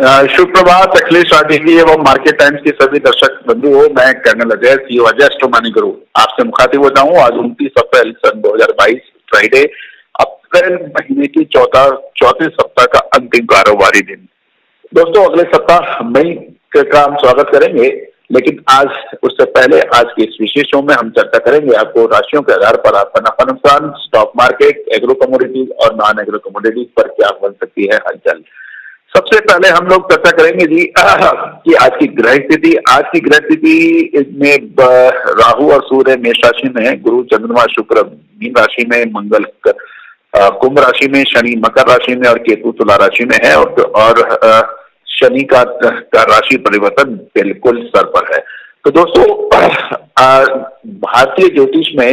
शुभ प्रभात अखिलेश टीवी एवं market times के सभी दर्शक बंधुओं। मैं colonel Ajay CEO Ajay astromoney guru आपसे मुखातिब होता हूँ। आज 29 अप्रैल सन 2022 फ्राइडे, अप्रैल महीने की चौथे सप्ताह का अंतिम कारोबारी दिन। दोस्तों, अगले सप्ताह मई का हम स्वागत करेंगे, लेकिन आज उससे पहले आज के इस विशेष शो में हम चर्चा करेंगे आपको राशियों के आधार पर आपका नफा नुकसान, स्टॉक मार्केट, एग्रो कमोडिटीज और नॉन एग्रो कमोडिटीज पर क्या बन सकती है हलचल। सबसे पहले हम लोग चर्चा करेंगे जी कि आज की ग्रह स्थिति में राहु और सूर्य मेष राशि में है, गुरु चंद्रमा शुक्र मीन राशि में, मंगल कुंभ राशि में, शनि मकर राशि में और केतु तुला राशि में है और शनि का राशि परिवर्तन बिल्कुल सर पर है। तो दोस्तों, भारतीय ज्योतिष में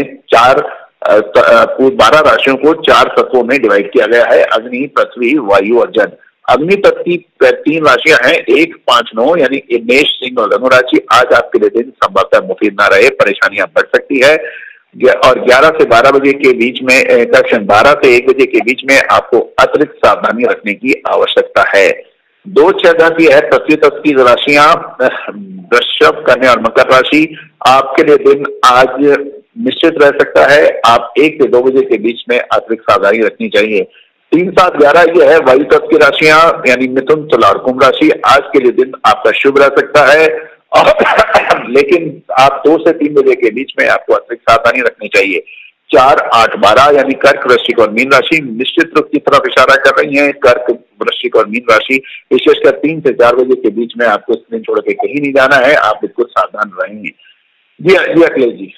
12 राशियों को 4 तत्वों में डिवाइड किया गया है। अग्नि, पृथ्वी, वायु और जल। अग्नि तत्व की 3 राशियां हैं, 1, 5, 9 यानी मेष, सिंह और धनु राशि। आज आपके लिए दिन संभवतः मुफीद ना रहे, परेशानियां बढ़ सकती है और 11 से 12 बजे के बीच में 12 से 1 बजे के बीच में आपको अतिरिक्त सावधानी रखने की आवश्यकता है। 2, 6, 10 ये है पृथ्वी तत्व की राशियां, वृषभ, कन्या और मकर राशि। आपके लिए दिन आज निश्चित रह सकता है। आप 1 से 2 बजे के बीच में अतिरिक्त सावधानी रखनी चाहिए। 3, 7, 11 ये है वायु तत्व की राशियां यानी मिथुन, तुला और कुंभ राशि। आज के लिए दिन आपका शुभ रह सकता है लेकिन आप 2 से 3 बजे के बीच में आपको अतिरिक्त सावधानी रखनी चाहिए। 4, 8, 12 यानी कर्क, वृश्चिक और मीन राशि निश्चित रूप की तरफ इशारा कर रही है। कर्क, वृश्चिक और मीन राशि विशेषकर 3 से 4 बजे के बीच में आपको स्क्रीन छोड़ के कहीं नहीं जाना है, आप बिल्कुल सावधान रहेंगे। जी अखिलेश जी।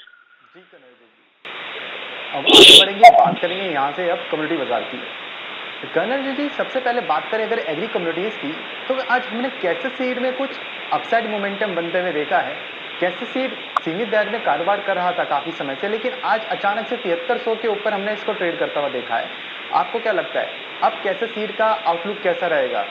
अब आगे बढ़ेंगे, बात करेंगे यहाँ से अब कम्युनिटी बाजार की। कर्नल जी, सबसे पहले बात करें अगर एग्री कम्युनिटीज़ की, तो आज हमने कैसे सीड में कुछ अपसाइड मोमेंटम बनते हुए देखा है। कैसे सीड सीमित दायरे में कारोबार कर रहा था काफ़ी समय से, लेकिन आज अचानक से 7300 के ऊपर हमने इसको ट्रेड करता हुआ देखा है। आपको क्या लगता है अब कैसे सीड का आउटलुक कैसा रहेगा?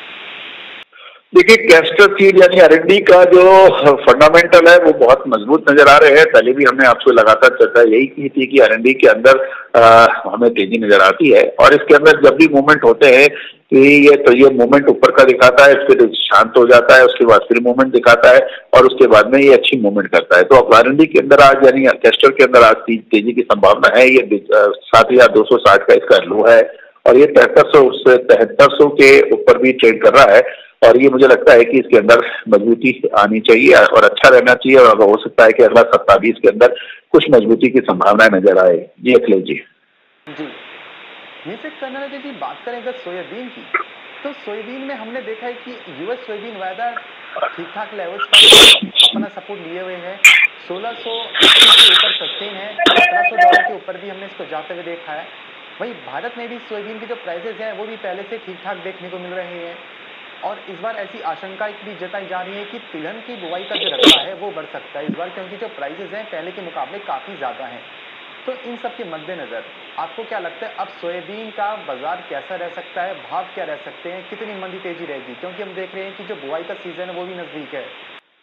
देखिए, कैस्टर सीड यानी R&D का जो फंडामेंटल है वो बहुत मजबूत नजर आ रहे हैं। पहले भी हमने आपसे लगातार चर्चा यही की थी कि R&D के अंदर हमें तेजी नजर आती है और इसके अंदर जब भी मूवमेंट होते हैं कि ये मूवमेंट ऊपर का दिखाता है, फिर शांत हो जाता है, उसके बाद फिर मूवमेंट दिखाता है और उसके बाद में ये अच्छी मूवमेंट करता है। तो अब R&D के अंदर आज यानी कैस्टर के अंदर आज तेजी की संभावना है। ये 7260 का इसका लो है और ये 7300 के ऊपर भी ट्रेड कर रहा है और ये मुझे लगता है कि इसके अंदर मजबूती आनी चाहिए और अच्छा रहना चाहिए और हो सकता है कि अगला सप्ताह भी इसके अंदर कुछ मजबूती की संभावनाएं नजर आए। जी अखिलेश जी। ये से कर्नल जी बात करें अगर सोयाबीन की, तो सोयाबीन में हमने देखा है कि यूएस सोयाबीन वायदा ठीक ठाक लेवल्स पर अपना सपोर्ट लिए हुए हैं। 1680 के ऊपर सस्टेन है, $1700 के ऊपर भी हमने इसको जाते हुए देखा है। वहीं भारत में भी सोयाबीन की जो प्राइसेस हैं वो भी पहले से ठीक ठाक देखने को मिल रहे हैं और इस बार ऐसी आशंका भी जताई जा रही है कि तिलहन की बुआई का जो रकबा है वो बढ़ सकता है इस बार, क्योंकि जो प्राइसेस हैं पहले के मुकाबले काफ़ी ज़्यादा हैं। तो इन सब के मद्देनजर आपको क्या लगता है अब सोयाबीन का बाजार कैसा रह सकता है, भाव क्या रह सकते हैं, कितनी मंदी तेजी रहेगी, क्योंकि हम देख रहे हैं कि जो बुआई का सीजन है वो भी नजदीक है।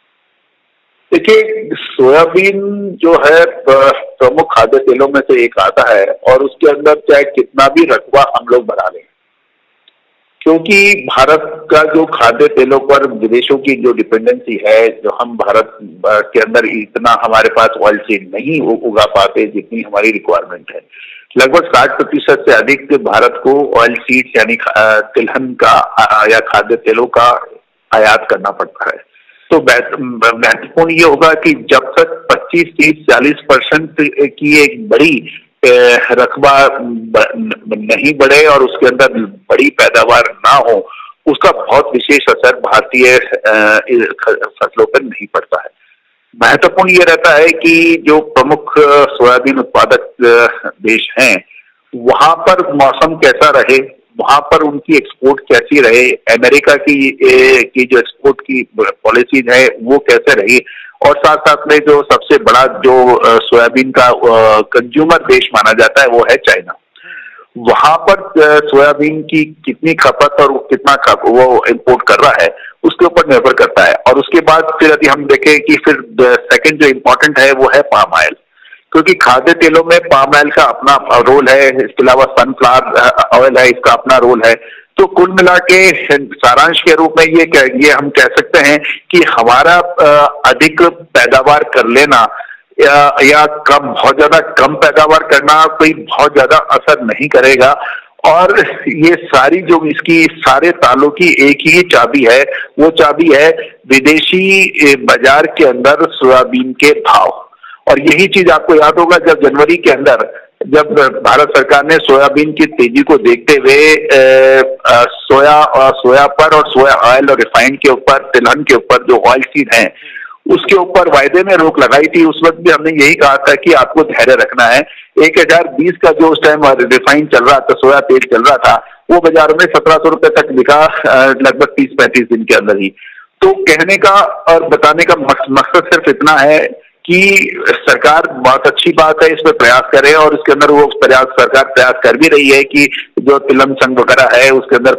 देखिए, सोयाबीन जो है प्रमुख खाद्य तेलों में से एक आता है और उसके अंदर चाहे कितना भी रकबा हम लोग बढ़ा लें, क्योंकि भारत का जो खाद्य तेलों पर विदेशों की जो डिपेंडेंसी है, जो हम भारत के अंदर इतना हमारे पास ऑयल सीड नहीं उगा पाते जितनी हमारी रिक्वायरमेंट है। लगभग 60% से अधिक भारत को ऑयल सीड यानी तिलहन का या खाद्य तेलों का आयात करना पड़ता है। तो महत्वपूर्ण ये होगा कि जब तक 25, 30, 40% की एक बड़ी रकबा नहीं बढ़े और उसके अंदर बड़ी पैदावार ना हो, उसका बहुत विशेष असर भारतीय फसलों पर नहीं पड़ता है। महत्वपूर्ण ये रहता है कि जो प्रमुख सोयाबीन उत्पादक देश हैं वहां पर मौसम कैसा रहे, वहां पर उनकी एक्सपोर्ट कैसी रहे, अमेरिका की जो एक्सपोर्ट की पॉलिसीज है वो कैसे रही और साथ साथ में जो सबसे बड़ा जो सोयाबीन का कंज्यूमर देश माना जाता है वो है चाइना। वहां पर सोयाबीन की कितनी खपत और कितना वो इंपोर्ट कर रहा है उसके ऊपर निर्भर करता है। और उसके बाद फिर यदि हम देखें कि फिर सेकंड जो इम्पोर्टेंट है वो है पाम ऑयल, क्योंकि खाद्य तेलों में पाम ऑयल का अपना रोल है, इसके अलावा सनफ्लावर ऑयल है, इसका अपना रोल है। तो कुल मिला के सारांश के रूप में ये हम कह सकते हैं कि हमारा अधिक पैदावार कर लेना या बहुत ज्यादा कम पैदावार करना कोई बहुत ज्यादा असर नहीं करेगा। और ये सारी जो इसकी सारे तालों की एक ही चाबी है, वो चाबी है विदेशी बाजार के अंदर सोयाबीन के भाव। और यही चीज आपको याद होगा जब जनवरी के अंदर जब भारत सरकार ने सोयाबीन की तेजी को देखते हुए सोया पर और सोया ऑयल और रिफाइंड के ऊपर, तिलहन के ऊपर जो ऑयल सीड है उसके ऊपर वायदे में रोक लगाई थी, उस वक्त भी हमने यही कहा था कि आपको धैर्य रखना है। 1020 का जो उस टाइम रिफाइंड चल रहा था, सोया तेल चल रहा था, वो बाजार में 1700 रुपए तक बिका लगभग 30-35 दिन के अंदर ही। तो कहने का और बताने का मकसद सिर्फ इतना है कि सरकार बहुत अच्छी बात है, इस पर प्रयास करे और इसके अंदर वो सरकार प्रयास कर भी रही है कि जो तिलहन संघ वगैरह है उसके अंदर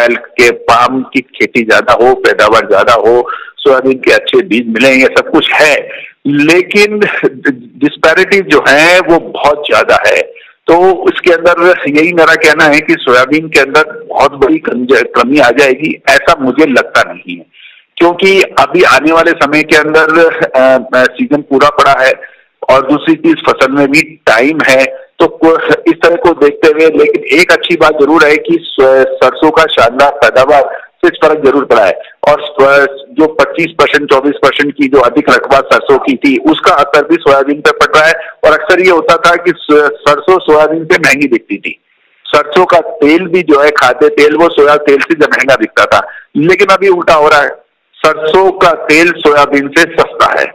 पाम की खेती ज्यादा हो, पैदावार ज्यादा हो, सोयाबीन के अच्छे बीज मिले, ये सब कुछ है। लेकिन डिस्पैरिटी जो है वो बहुत ज्यादा है। तो उसके अंदर यही मेरा कहना है कि सोयाबीन के अंदर बहुत बड़ी कमी आ जाएगी, ऐसा मुझे लगता नहीं है, क्योंकि अभी आने वाले समय के अंदर सीजन पूरा पड़ा है और दूसरी चीज फसल में भी टाइम है। तो इस तरह को देखते हुए, लेकिन एक अच्छी बात जरूर है कि सरसों का शानदार पैदावार से इस फर्क जरूर पड़ा है। और जो 25%, 24% की जो अधिक रकबा सरसों की थी, उसका असर भी सोयाबीन पे पड़ रहा है। और अक्सर ये होता था कि सरसों सोयाबीन से महंगी दिखती थी, सरसों का तेल भी जो है खाद्य तेल वो सोया तेल से महंगा दिखता था। लेकिन अभी उल्टा हो रहा है, सरसों का तेल सोयाबीन से सस्ता है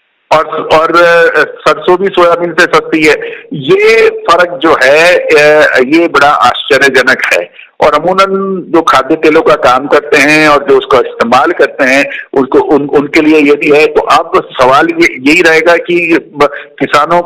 और सरसों भी सोयाबीन से सस्ती है। ये फर्क जो है ये बड़ा आश्चर्यजनक है। और अमूमन जो खाद्य तेलों का काम करते हैं और जो उसका इस्तेमाल करते हैं उनके लिए ये भी है। तो अब सवाल यही रहेगा कि किसानों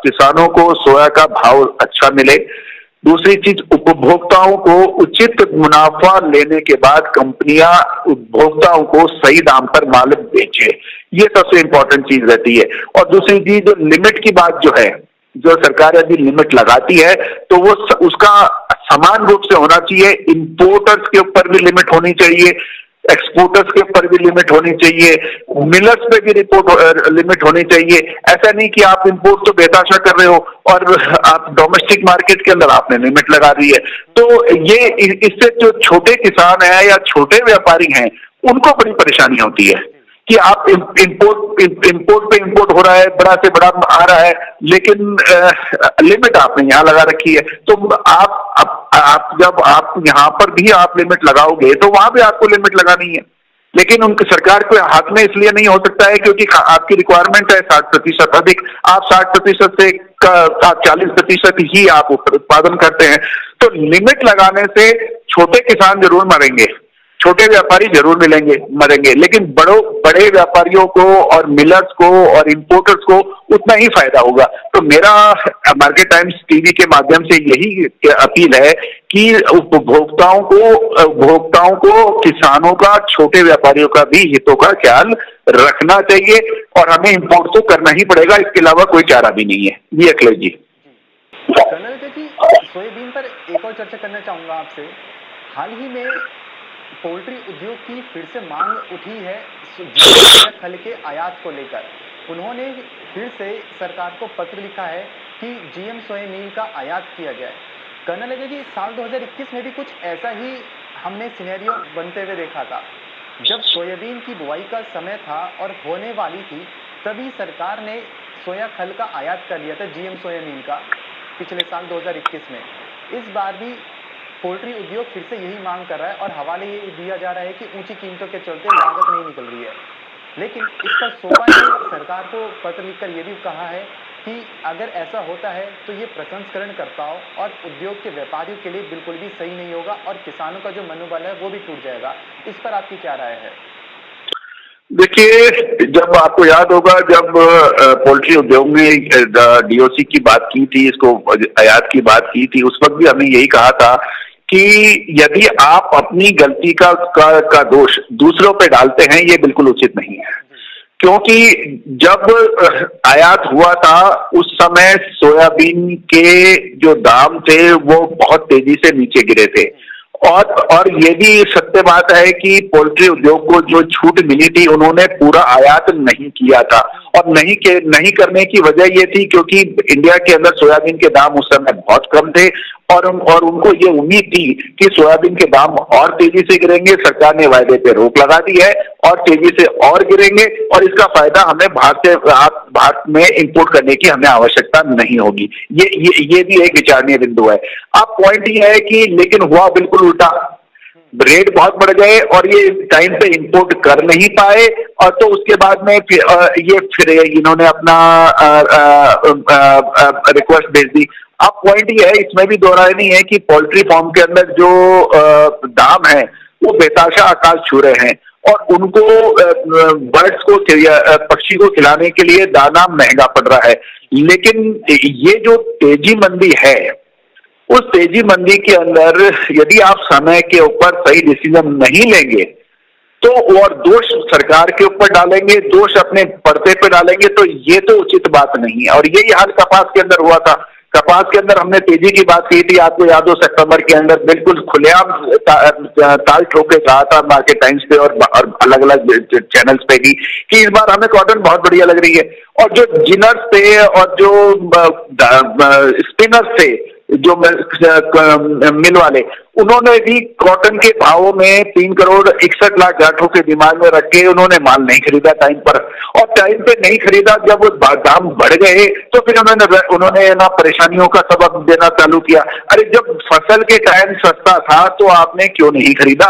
को सोया का भाव अच्छा मिले। दूसरी चीज, उपभोक्ताओं को उचित मुनाफा लेने के बाद कंपनियां उपभोक्ताओं को सही दाम पर माल बेचे, ये सबसे इंपॉर्टेंट चीज रहती है। और दूसरी चीज, जो लिमिट की बात जो है, जो सरकार यदि लिमिट लगाती है तो वो उसका समान रूप से होना चाहिए। इंपोर्टर्स के ऊपर भी लिमिट होनी चाहिए, एक्सपोर्टर्स के ऊपर भी लिमिट होनी चाहिए, मिलर्स पे भी लिमिट होनी चाहिए। ऐसा नहीं कि आप इंपोर्ट तो बेताशा कर रहे हो और आप डोमेस्टिक मार्केट के अंदर आपने लिमिट लगा दी है। तो ये इससे जो छोटे किसान हैं या छोटे व्यापारी हैं उनको बड़ी परेशानी होती है कि आप इंपोर्ट पे इंपोर्ट हो रहा है, बड़ा से बड़ा आ रहा है, लेकिन लिमिट आपने यहाँ लगा रखी है। तो आप जब आप यहाँ पर भी आप लिमिट लगाओगे तो वहां भी आपको लिमिट लगानी है। लेकिन उनकी सरकार के हाथ में इसलिए नहीं हो सकता है क्योंकि आपकी रिक्वायरमेंट है 60% अधिक, आप 60% से 40% ही आप उत्पादन करते हैं। तो लिमिट लगाने से छोटे किसान जरूर मरेंगे, छोटे व्यापारी जरूर मरेंगे, लेकिन बड़े व्यापारियों को और मिलर्स को और इंपोर्टर्स को उतना ही फायदा होगा। तो मेरा मार्केट टाइम्स टीवी के माध्यम से यही अपील है कि उपभोक्ताओं को किसानों का, छोटे व्यापारियों का भी हितों का ख्याल रखना चाहिए और हमें इंपोर्ट तो करना ही पड़ेगा, इसके अलावा कोई चारा भी नहीं है। जी अखिलेश जी। कर्नल जी, सोयाबीन पर एक और चर्चा करना चाहूंगा आपसे। हाल ही में पोल्ट्री उद्योग की फिर से मांग उठी है खल के आयात को लेकर। उन्होंने फिर से सरकार को पत्र लिखा है कि जीएम सोया मील का आयात किया जाए। कर्नल जी, साल 2021 में भी कुछ ऐसा ही हमने सिनेरियो बनते हुए देखा था। जब सोयाबीन की बुआई का समय था और होने वाली थी, तभी सरकार ने सोया खल का आयात कर लिया था, जीएम सोया मील का, पिछले साल 2021 में। इस बार भी पोल्ट्री उद्योग फिर से यही मांग कर रहा है और हवाले ये दिया जा रहा है कि ऊंची कीमतों के चलते लागत नहीं निकल रही है। लेकिन इस पर सोबा ने सरकार को पत्र लिखकर ये भी कहा है कि अगर ऐसा होता है तो ये प्रसंस्करणकर्ताओं और उद्योग के व्यापारियों के लिए बिल्कुल भी सही नहीं होगा और किसानों का जो मनोबल है वो भी टूट जाएगा। इस पर आपकी क्या राय है? देखिए, जब आपको याद होगा जब पोल्ट्री उद्योग ने डीओसी की बात की थी, इसको आयात की बात की थी, उस वक्त भी हमने यही कहा था कि यदि आप अपनी गलती का दोष दूसरों पे डालते हैं, ये बिल्कुल उचित नहीं है। क्योंकि जब आयात हुआ था उस समय सोयाबीन के जो दाम थे वो बहुत तेजी से नीचे गिरे थे और ये भी सत्य बात है कि पोल्ट्री उद्योग को जो छूट मिली थी उन्होंने पूरा आयात नहीं किया था, और नहीं करने की वजह ये थी क्योंकि इंडिया के अंदर सोयाबीन के दाम उस समय बहुत कम थे, और उनको ये उम्मीद थी कि सोयाबीन के दाम और तेजी से गिरेंगे। सरकार ने वायदे पे रोक लगा दी है और तेजी से और गिरेंगे, और इसका फायदा हमें भारत में इंपोर्ट करने की हमें आवश्यकता नहीं होगी। ये भी एक विचारणीय बिंदु है। अब पॉइंट ये है कि लेकिन हुआ बिल्कुल उल्टा, रेट बहुत बढ़ गए और ये टाइम पे इंपोर्ट कर नहीं पाए, और तो उसके बाद में फिर इन्होंने अपना रिक्वेस्ट भेज दी। अब पॉइंट ये है, इसमें भी दो राय नहीं है कि पोल्ट्री फार्म के अंदर जो दाम है वो बेताशा आकाश छू रहे हैं, और उनको बर्ड्स को पक्षी को खिलाने के लिए दाना महंगा पड़ रहा है। लेकिन ये जो तेजी मंदी है, उस तेजी मंदी के अंदर यदि आप समय के ऊपर सही डिसीजन नहीं लेंगे तो, और दोष सरकार के ऊपर डालेंगे, दोष अपने पर्दे पे डालेंगे, तो ये तो उचित बात नहीं है। और यही हाल कपास के अंदर हुआ था। कपास के अंदर हमने तेजी की बात की थी, आपको याद हो, सितंबर के अंदर बिल्कुल खुलेआम ताल ठोक के कहा था मार्केट टाइम्स पे और अलग अलग चैनल्स पे भी कि इस बार हमें कॉटन बहुत बढ़िया लग रही है। और जो जिनर्स थे और जो स्पिनर्स थे, जो मिल वाले, उन्होंने भी कॉटन के भावों में 3,61,00,000 गांठों के दिमाग में रख के उन्होंने माल नहीं खरीदा टाइम पर, और टाइम पे नहीं खरीदा। जब वो दाम बढ़ गए तो फिर उन्होंने ना परेशानियों का सबब देना चालू किया। अरे जब फसल के टाइम सस्ता था तो आपने क्यों नहीं खरीदा?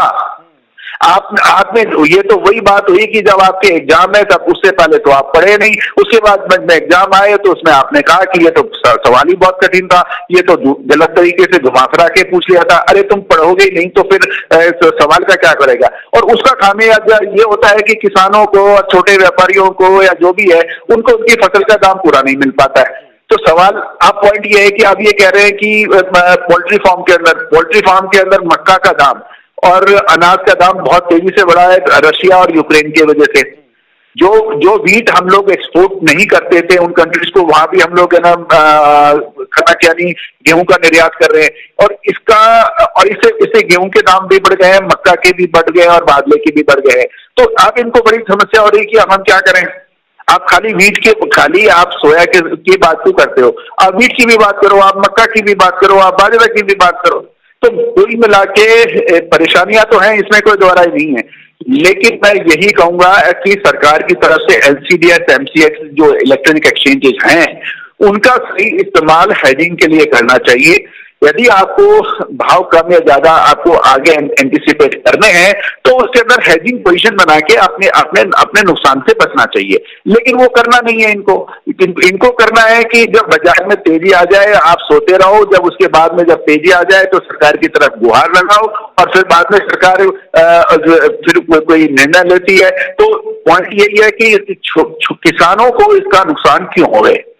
आपने ये तो वही बात हुई कि जब आपके एग्जाम है तब उससे पहले तो आप पढ़े नहीं, उसके बाद में एग्जाम आए तो उसमें आपने कहा कि ये तो सवाल ही बहुत कठिन था, ये तो गलत तरीके से घुमा फिरा के पूछ लिया था। अरे तुम पढ़ोगे ही नहीं तो फिर सवाल का क्या करेगा? और उसका खामियाजा ये होता है कि किसानों को, छोटे व्यापारियों को या जो भी है, उनको उनकी फसल का दाम पूरा नहीं मिल पाता है। तो सवाल, आप पॉइंट ये है कि आप ये कह रहे हैं कि पोल्ट्री फार्म के अंदर मक्का का दाम और अनाज का दाम बहुत तेजी से बढ़ा है रशिया और यूक्रेन की वजह से। जो वीट हम लोग एक्सपोर्ट नहीं करते थे उन कंट्रीज को, वहां भी हम लोग है ना कनक यानी गेहूं का निर्यात कर रहे हैं, और इससे गेहूं के दाम भी बढ़ गए हैं, मक्का के भी बढ़ गए हैं और बाजरे के भी बढ़ गए हैं। तो अब इनको बड़ी समस्या हो रही है कि अब हम क्या करें। आप खाली आप सोया की बात क्यों करते हो? आप वीट की भी बात करो, आप मक्का की भी बात करो, आप बाजरा की भी बात करो। तो कुल मिला के परेशानियां तो हैं, इसमें कोई दोहराई नहीं है। लेकिन मैं यही कहूंगा कि सरकार की तरफ से LCDS, MCX जो इलेक्ट्रॉनिक एक्सचेंजेस हैं, उनका सही इस्तेमाल हेजिंग के लिए करना चाहिए। यदि आपको भाव कम या ज्यादा आपको आगे एंटिसिपेट करने हैं तो उसके अंदर हेजिंग पोजीशन बना के अपने नुकसान से बचना चाहिए। लेकिन वो करना नहीं है इनको करना है कि जब बाजार में तेजी आ जाए आप सोते रहो, जब उसके बाद में जब तेजी आ जाए तो सरकार की तरफ गुहार लगाओ, और फिर बाद में सरकार फिर कोई निर्णय लेती है। तो पॉइंट यही है कि किसानों को इसका नुकसान क्यों हो गए,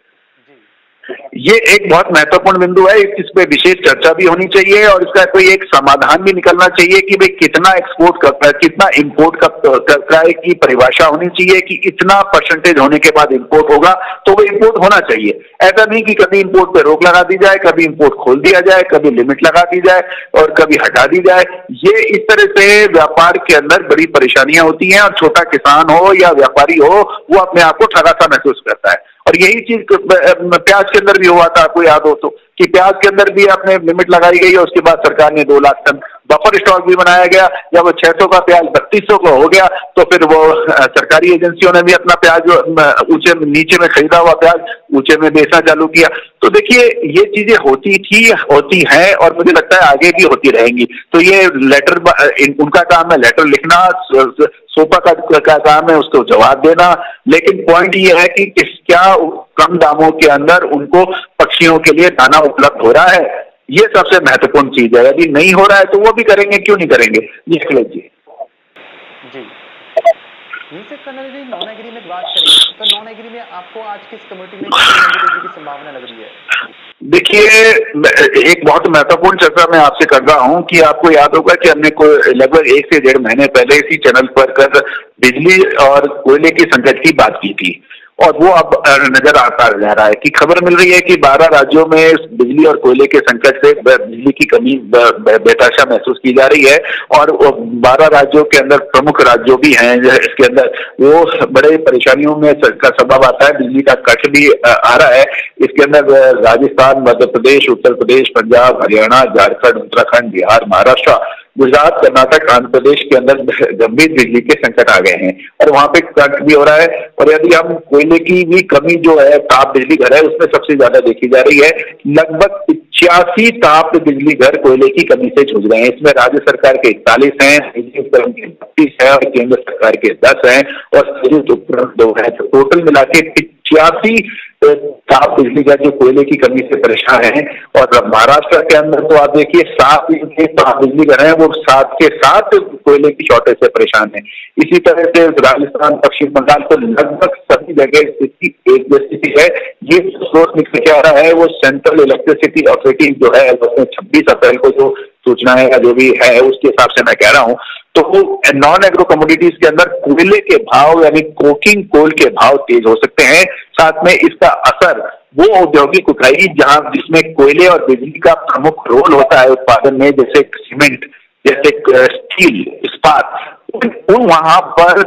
ये एक बहुत महत्वपूर्ण बिंदु है। इस पे विशेष चर्चा भी होनी चाहिए और इसका कोई एक समाधान भी निकलना चाहिए कि भाई कितना एक्सपोर्ट करता है, कितना इंपोर्ट करता है की परिभाषा होनी चाहिए कि इतना परसेंटेज होने के बाद इंपोर्ट होगा तो वो इंपोर्ट होना चाहिए। ऐसा नहीं कि कभी इंपोर्ट पे रोक लगा दी जाए, कभी इंपोर्ट खोल दिया जाए, कभी लिमिट लगा दी जाए और कभी हटा दी जाए। ये इस तरह से व्यापार के अंदर बड़ी परेशानियां होती हैं और छोटा किसान हो या व्यापारी हो वो अपने आप को ठगा सा महसूस करता है। और यही चीज प्याज के अंदर भी हुआ था, आपको याद हो तो, कि प्याज के अंदर भी आपने लिमिट लगाई गई है, उसके बाद सरकार ने 2 लाख टन बफर स्टॉक भी बनाया गया। जब वो 600 का प्याज 3200 का हो गया तो फिर वो सरकारी एजेंसियों ने भी अपना प्याज नीचे में खरीदा हुआ प्याज ऊंचे में बेचना चालू किया। तो देखिए ये चीजें होती हैं और मुझे लगता है आगे भी होती रहेंगी। तो ये लेटर, उनका काम है लेटर लिखना, सोपा का काम है उसको जवाब देना। लेकिन पॉइंट ये है कि क्या कम दामों के अंदर उनको पक्षियों के लिए दाना उपलब्ध हो रहा है, ये सबसे महत्वपूर्ण चीज है। यदि नहीं हो रहा है तो वो भी करेंगे, क्यों नहीं करेंगे। जी अखिलेश जी। जी कर्नल जी, नॉन एग्री में बात करें तो नॉन एग्री में आपको आज किस कमेटी में की संभावना लग रही है? देखिए एक बहुत महत्वपूर्ण चर्चा मैं आपसे कर रहा हूं कि आपको याद होगा कि हमने लगभग 1 से 1.5 महीने पहले इसी चैनल पर कर बिजली और कोयले के संकट की बात की थी। और वो अब नजर आता जा रहा है कि खबर मिल रही है कि 12 राज्यों में बिजली और कोयले के संकट से बिजली की कमी बेतहाशा महसूस की जा रही है। और 12 राज्यों के अंदर प्रमुख राज्यों भी हैं इसके अंदर, वो बड़े परेशानियों में का सबब आता है, बिजली का कट भी आ रहा है। इसके अंदर राजस्थान, मध्य प्रदेश, उत्तर प्रदेश, पंजाब, हरियाणा, झारखंड, उत्तराखंड, बिहार, महाराष्ट्र, गुजरात, कर्नाटक, आंध्र प्रदेश के अंदर गंभीर बिजली के संकट आ गए हैं और वहां पे कट भी हो रहा है। और यदि हम कोयले की भी कमी जो है, ताप बिजली घर है, उसमें सबसे ज्यादा देखी जा रही है। लगभग 85 ताप बिजली घर कोयले की कमी से जूझ रहे हैं। इसमें राज्य सरकार के 41 हैं, निजी उपक्रम के 32 है और केंद्र सरकार के 10 हैं और संयुक्त उपक्रम 2 है। तो टोटल मिला के 85 ताप बिजली घर जो कोयले की कमी से परेशान है। और महाराष्ट्र के अंदर तो आप देखिए 7 ताप बिजली घर है, वो 7 के 7 कोयले की शॉर्टेज से परेशान है। इसी तरह से राजस्थान, पश्चिम बंगाल तो लगभग सभी जगह स्थिति एक जैसी है। ये स्रोत निकल के आ रहा है वो सेंट्रल इलेक्ट्रिसिटी अथॉरिटी जो है, उसने 26 अप्रैल को जो सूचना है या जो भी है उसके हिसाब से मैं कह रहा हूँ। तो नॉन एग्रो कमोडिटीज के अंदर कोयले के भाव यानी कोकिंग कोल के भाव तेज हो सकते हैं। साथ में इसका असर वो औद्योगिक इकाई जहां जिसमें कोयले और बिजली का प्रमुख रोल होता है उत्पादन में, जैसे सीमेंट, जैसे स्टील, इस्पात, वहां पर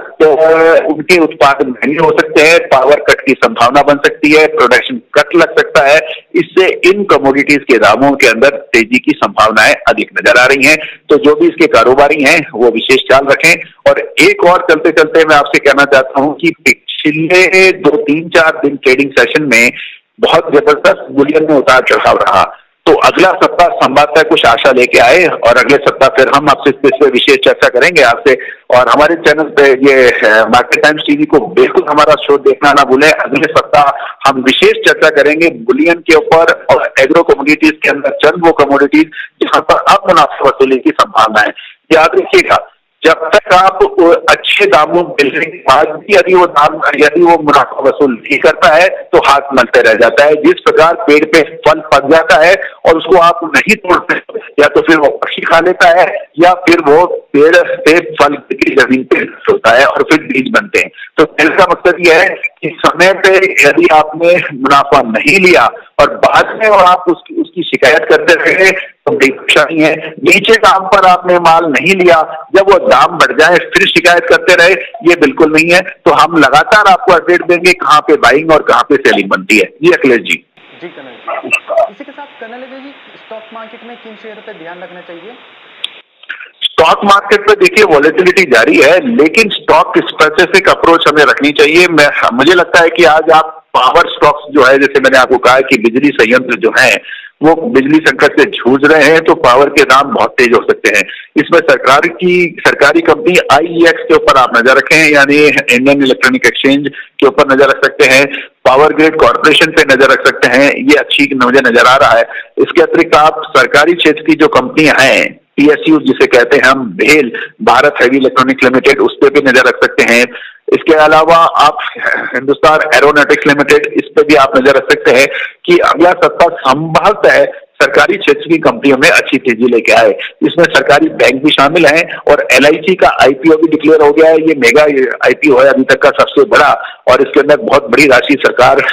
उनके उत्पादन महंगे हो सकते हैं, पावर कट की संभावना बन सकती है, प्रोडक्शन कट लग सकता है। इससे इन कमोडिटीज के दामों के अंदर तेजी की संभावनाएं अधिक नजर आ रही हैं। तो जो भी इसके कारोबारी हैं वो विशेष ख्याल रखें। और एक और चलते चलते मैं आपसे कहना चाहता हूं कि पिछले 2-3-4 दिन ट्रेडिंग सेशन में बहुत जबरदस्त बुलियन में उतार चढ़ाव रहा। तो अगला सप्ताह संभवतः कुछ आशा लेके आए और अगले सप्ताह फिर हम आपसे इस पर विशेष चर्चा करेंगे आपसे। और हमारे चैनल पे ये मार्केट टाइम्स टीवी को बिल्कुल हमारा शो देखना ना भूलें। अगले सप्ताह हम विशेष चर्चा करेंगे बुलियन के ऊपर और एग्रो कमोडिटीज के अंदर चंद वो कमोडिटीज जहां पर अब मुनाफा वसूली की संभावना है। याद रखिएगा, जब तक आप अच्छे दामों मिलने के बाद भी यदि वो मुनाफा वसूल नहीं करता है तो हाथ मलते रह जाता है। जिस प्रकार पेड़ पे फल पक जाता है और उसको आप नहीं तोड़ते, या तो फिर वो पक्षी खा लेता है या फिर वो पेड़ से फल की जमीन पे होता है और फिर बीज बनते हैं। तो इसका मकसद यह है कि समय पे यदि आपने मुनाफा नहीं लिया और बाद में और आप उसकी शिकायत करते रहे तो बड़ी परेशानी है। नीचे दाम पर आपने माल नहीं लिया, जब वो दाम बढ़ जाए फिर शिकायत करते रहे, ये बिल्कुल नहीं है। तो हम लगातार आपको अपडेट देंगे कहाँ पे बाइंग और कहाँ पे सेलिंग बनती है। जी अखिलेश जी। जी कर्नल जी, इसी के साथ कर्नल जी स्टॉक मार्केट में किन शेयर पे ध्यान रखना चाहिए? स्टॉक मार्केट पे देखिए वॉलेटिलिटी जारी है, लेकिन स्टॉक स्पेसिफिक अप्रोच हमें रखनी चाहिए। मुझे लगता है कि आज आप पावर स्टॉक्स जो है, जैसे मैंने आपको कहा कि बिजली संयंत्र जो है वो बिजली संकट से जूझ रहे हैं, तो पावर के दाम बहुत तेज हो सकते हैं। इसमें सरकारी कंपनी आईईएक्स के ऊपर आप नजर रखें, यानी इंडियन इलेक्ट्रॉनिक एक्सचेंज के ऊपर नजर रख सकते हैं। पावर ग्रिड कॉर्पोरेशन पे नजर रख सकते हैं, ये अच्छी मुझे नजर आ रहा है। इसके अतिरिक्त आप सरकारी क्षेत्र की जो कंपनियां हैं, पीएसयू जिसे कहते हैं हम, भेल, भारत हेवी इलेक्ट्रॉनिक लिमिटेड, उस पर भी नजर रख सकते हैं। इसके अलावा आप हिंदुस्तान एरोनॉटिक्स लिमिटेड, इस पे भी आप नजर रख सकते हैं कि अगला सप्ताह संभवतः है सरकारी क्षेत्र की कंपनियों में अच्छी तेजी लेके आए। इसमें सरकारी बैंक भी शामिल हैं और एलआईसी का आईपीओ भी डिक्लेयर हो गया है। ये मेगा आईपीओ है अभी तक का सबसे बड़ा, और इसके अंदर बहुत बड़ी राशि सरकार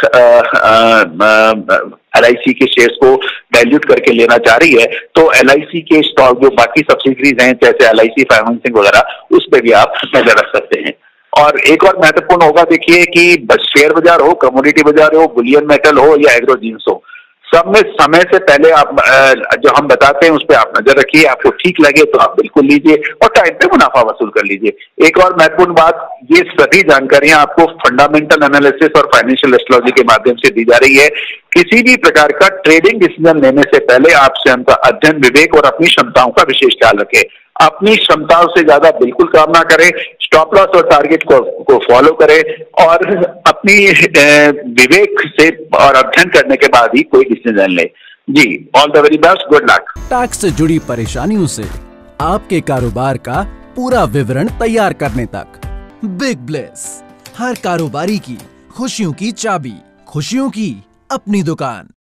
एलआईसी के शेयर्स को वैल्यूट करके लेना चाह रही है। तो एलआईसी के स्टॉक जो बाकी सब्सिडीज हैं जैसे एलआईसी फाइनेंसिंग वगैरह, उस पर भी आप नजर रख सकते हैं। और एक और महत्वपूर्ण होगा देखिए कि शेयर बाजार हो, कमोडिटी बाजार हो, बुलियन मेटल हो या एग्रो जीन्स हो, सब में समय से पहले आप जो हम बताते हैं उस पर आप नजर रखिए। आपको ठीक लगे तो आप बिल्कुल लीजिए और टाइम पे मुनाफा वसूल कर लीजिए। एक और महत्वपूर्ण बात, ये सभी जानकारियां आपको फंडामेंटल एनालिसिस और फाइनेंशियल एस्ट्रोलॉजी के माध्यम से दी जा रही है। किसी भी प्रकार का ट्रेडिंग डिसीजन लेने से पहले आप स्वयं का अध्ययन, विवेक और अपनी क्षमताओं का विशेष ख्याल रखें। अपनी क्षमताओं से ज्यादा बिल्कुल काम ना करें, स्टॉप लॉस और टारगेट को फॉलो करें और अपनी विवेक से और अध्ययन करने के बाद ही कोई डिसीजन ले। जी, all the very best, good luck. Tax से जुड़ी परेशानियों से आपके कारोबार का पूरा विवरण तैयार करने तक बिग ब्लेस, हर कारोबारी की खुशियों की चाबी, खुशियों की अपनी दुकान।